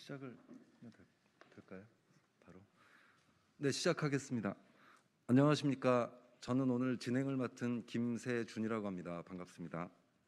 시작을 하면 될까요? 바로. 네, 시작하겠습니다. 안녕하십니까? 저는 오늘 진행을 맡은 김세준이라고 합니다. 반갑습니다.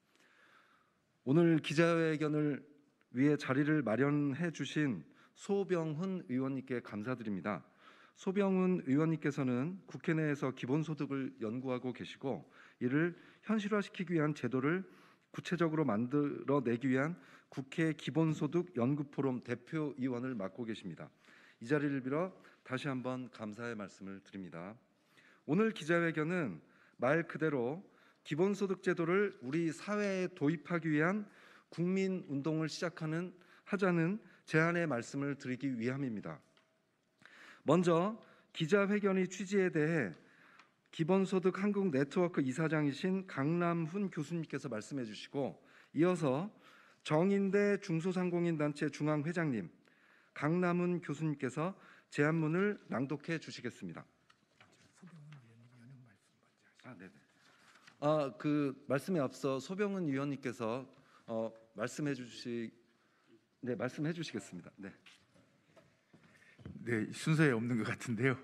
오늘 기자회견을 위해 자리를 마련해 주신 소병훈 의원님께 감사드립니다. 소병훈 의원님께서는 국회 내에서 기본소득을 연구하고 계시고 이를 현실화시키기 위한 제도를 구체적으로 만들어내기 위한 국회 기본소득 연구포럼 대표위원을 맡고 계십니다. 이 자리를 빌어 다시 한번 감사의 말씀을 드립니다. 오늘 기자회견은 말 그대로 기본소득 제도를 우리 사회에 도입하기 위한 국민운동을 하자는 제안의 말씀을 드리기 위함입니다. 먼저 기자회견의 취지에 대해 기본소득 한국네트워크 이사장이신 강남훈 교수님께서 말씀해 주시고 이어서 정인대 중소상공인단체 중앙회장님 강남훈 교수님께서 제안문을 낭독해 주시겠습니다. 그 말씀에 앞서 소병훈 위원님께서 말씀해 주시겠습니다. 네, 순서에 없는 것 같은데요.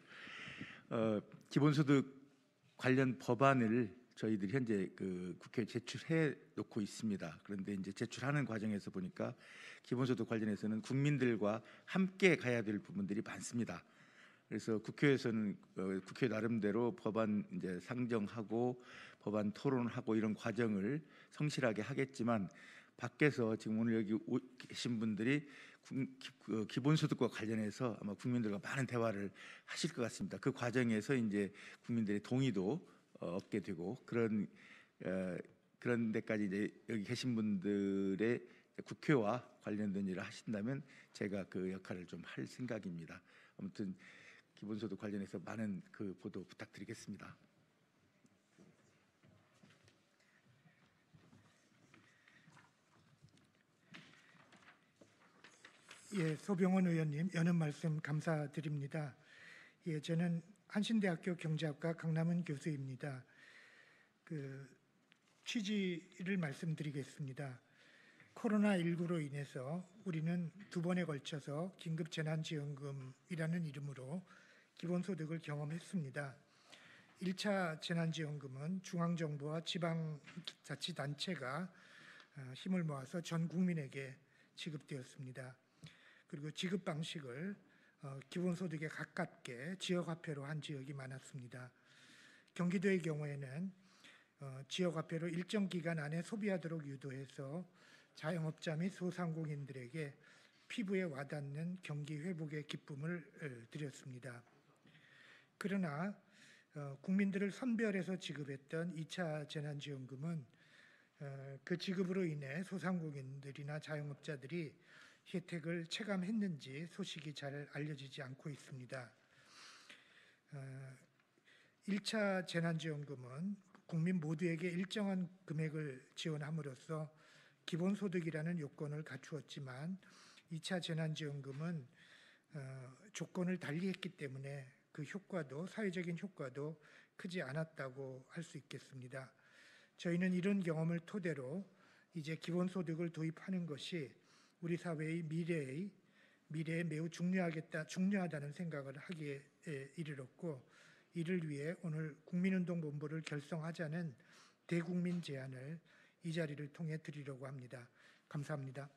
기본소득 관련 법안을 저희들이 현재 국회에 제출해 놓고 있습니다. 그런데 이제 제출하는 과정에서 보니까 기본소득 관련해서는 국민들과 함께 가야 될 부분들이 많습니다. 그래서 국회에서는 국회 나름대로 법안 이제 상정하고 법안 토론하고 이런 과정을 성실하게 하겠지만 밖에서 지금 오늘 여기 계신 분들이 기본소득과 관련해서 아마 국민들과 많은 대화를 하실 것 같습니다. 그 과정에서 이제 국민들의 동의도 얻게 되고 그런 데까지 이제 여기 계신 분들의 국회와 관련된 일을 하신다면 제가 그 역할을 좀 할 생각입니다. 아무튼 기본소득 관련해서 많은 그 보도 부탁드리겠습니다. 예, 소병훈 의원님 여는 말씀 감사드립니다. 예, 저는 한신대학교 경제학과 강남훈 교수입니다. 취지를 말씀드리겠습니다. 코로나19로 인해서 우리는 두 번에 걸쳐서 긴급재난지원금이라는 이름으로 기본소득을 경험했습니다. 1차 재난지원금은 중앙정부와 지방자치단체가 힘을 모아서 전 국민에게 지급되었습니다. 그리고 지급 방식을 기본소득에 가깝게 지역화폐로 한 지역이 많았습니다. 경기도의 경우에는 지역화폐로 일정 기간 안에 소비하도록 유도해서 자영업자 및 소상공인들에게 피부에 와닿는 경기 회복의 기쁨을 드렸습니다. 그러나 국민들을 선별해서 지급했던 2차 재난지원금은 그 지급으로 인해 소상공인들이나 자영업자들이 혜택을 체감했는지 소식이 잘 알려지지 않고 있습니다. 1차 재난지원금은 국민 모두에게 일정한 금액을 지원함으로써 기본소득이라는 요건을 갖추었지만 2차 재난지원금은 조건을 달리했기 때문에 그 효과도 사회적인 효과도 크지 않았다고 할 수 있겠습니다. 저희는 이런 경험을 토대로 이제 기본소득을 도입하는 것이 우리 사회의 미래에 매우 중요하다는 생각을 하기에 이르렀고 이를 위해 오늘 국민운동본부를 결성하자는 대국민 제안을 이 자리를 통해 드리려고 합니다. 감사합니다.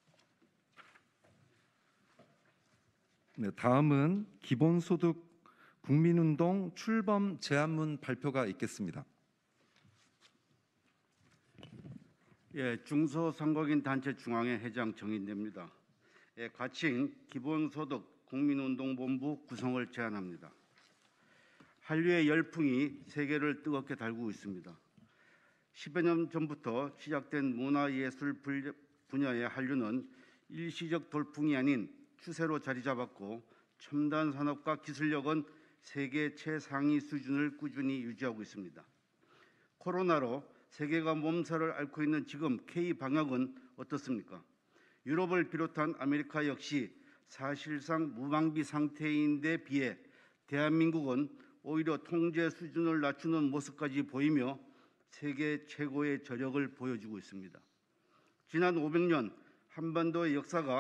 네, 다음은 기본소득 국민운동 출범 제안문 발표가 있겠습니다. 예, 중소상공인 단체 중앙회 회장 정인대입니다. 예, 가칭 기본소득 국민운동본부 구성을 제안합니다. 한류의 열풍이 세계를 뜨겁게 달구고 있습니다. 10여 년 전부터 시작된 문화예술 분야의 한류는 일시적 돌풍이 아닌 추세로 자리 잡았고 첨단 산업과 기술력은 세계 최상위 수준을 꾸준히 유지하고 있습니다. 코로나로 세계가 몸살을 앓고 있는 지금 K 방역은 어떻습니까? 유럽을 비롯한 아메리카 역시 사실상 무방비 상태인데 비해 대한민국은 오히려 통제 수준을 낮추는 모습까지 보이며 세계 최고의 저력을 보여주고 있습니다. 지난 500년 한반도의 역사가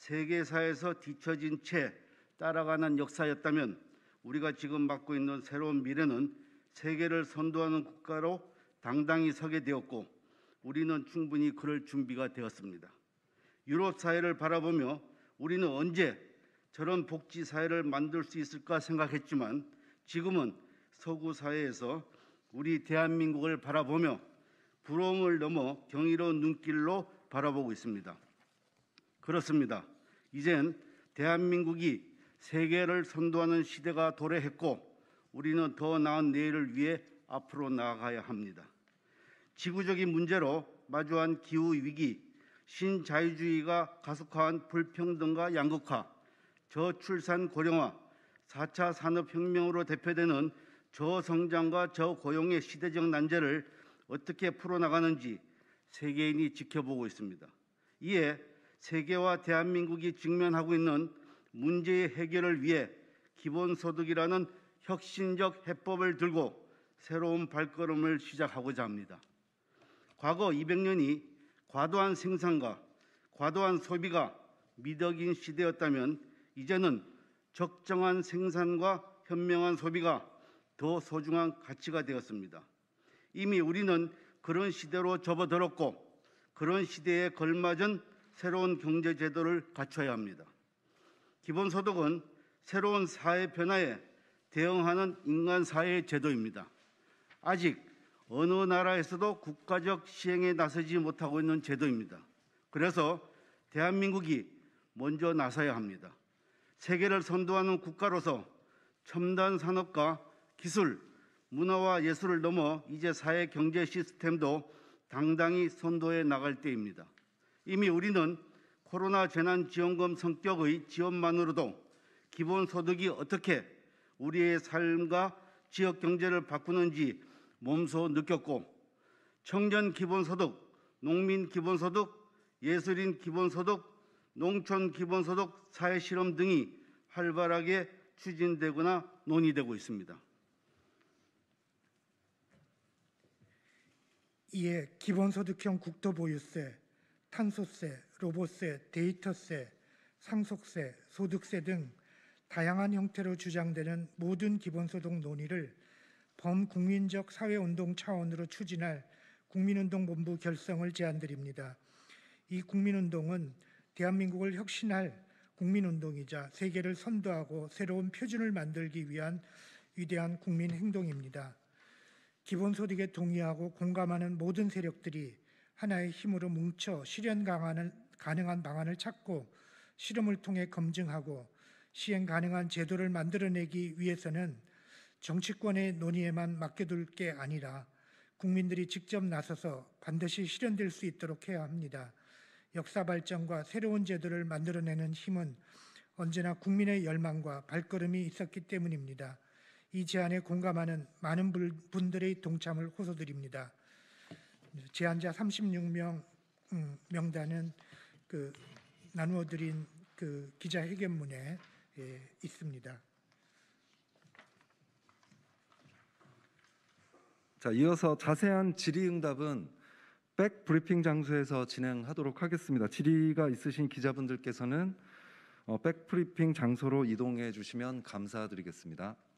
세계사에서 뒤처진 채 따라가는 역사였다면 우리가 지금 맞고 있는 새로운 미래는 세계를 선도하는 국가로 당당히 서게 되었고 우리는 충분히 그럴 준비가 되었습니다. 유럽 사회를 바라보며 우리는 언제 저런 복지 사회를 만들 수 있을까 생각했지만 지금은 서구 사회에서 우리 대한민국을 바라보며 부러움을 넘어 경이로운 눈길로 바라보고 있습니다. 그렇습니다. 이젠 대한민국이 세계를 선도하는 시대가 도래했고 우리는 더 나은 내일을 위해 앞으로 나아가야 합니다. 지구적인 문제로 마주한 기후위기, 신자유주의가 가속화한 불평등과 양극화, 저출산 고령화, 4차 산업혁명으로 대표되는 저성장과 저고용의 시대적 난제를 어떻게 풀어나가는지 세계인이 지켜보고 있습니다. 이에 세계와 대한민국이 직면하고 있는 문제의 해결을 위해 기본소득이라는 혁신적 해법을 들고 새로운 발걸음을 시작하고자 합니다. 과거 200년이 과도한 생산과 과도한 소비가 미덕인 시대였다면 이제는 적정한 생산과 현명한 소비가 더 소중한 가치가 되었습니다. 이미 우리는 그런 시대로 접어들었고 그런 시대에 걸맞은 새로운 경제 제도를 갖춰야 합니다. 기본소득은 새로운 사회 변화에 대응하는 인간 사회의 제도입니다. 아직 어느 나라에서도 국가적 시행에 나서지 못하고 있는 제도입니다. 그래서 대한민국이 먼저 나서야 합니다. 세계를 선도하는 국가로서 첨단 산업과 기술, 문화와 예술을 넘어 이제 사회 경제 시스템도 당당히 선도해 나갈 때입니다. 이미 우리는 코로나 재난지원금 성격의 지원만으로도 기본소득이 어떻게 우리의 삶과 지역 경제를 바꾸는지 몸소 느꼈고 청년 기본소득, 농민 기본소득, 예술인 기본소득, 농촌 기본소득, 사회실험 등이 활발하게 추진되거나 논의되고 있습니다. 이에 기본소득형 국토보유세, 탄소세, 로봇세, 데이터세, 상속세, 소득세 등 다양한 형태로 주장되는 모든 기본소득 논의를 범국민적 사회운동 차원으로 추진할 국민운동본부 결성을 제안드립니다. 이 국민운동은 대한민국을 혁신할 국민운동이자 세계를 선도하고 새로운 표준을 만들기 위한 위대한 국민행동입니다. 기본소득에 동의하고 공감하는 모든 세력들이 하나의 힘으로 뭉쳐 실현 가능한 방안을 찾고 실험을 통해 검증하고 시행 가능한 제도를 만들어내기 위해서는 정치권의 논의에만 맡겨둘 게 아니라 국민들이 직접 나서서 반드시 실현될 수 있도록 해야 합니다. 역사 발전과 새로운 제도를 만들어내는 힘은 언제나 국민의 열망과 발걸음이 있었기 때문입니다. 이 제안에 공감하는 많은 분들의 동참을 호소드립니다. 제안자 36명 명단은 나누어드린 기자회견문에 있습니다. 자, 이어서 자세한 질의응답은 백브리핑 장소에서 진행하도록 하겠습니다. 질의가 있으신 기자분들께서는 백브리핑 장소로 이동해 주시면 감사드리겠습니다.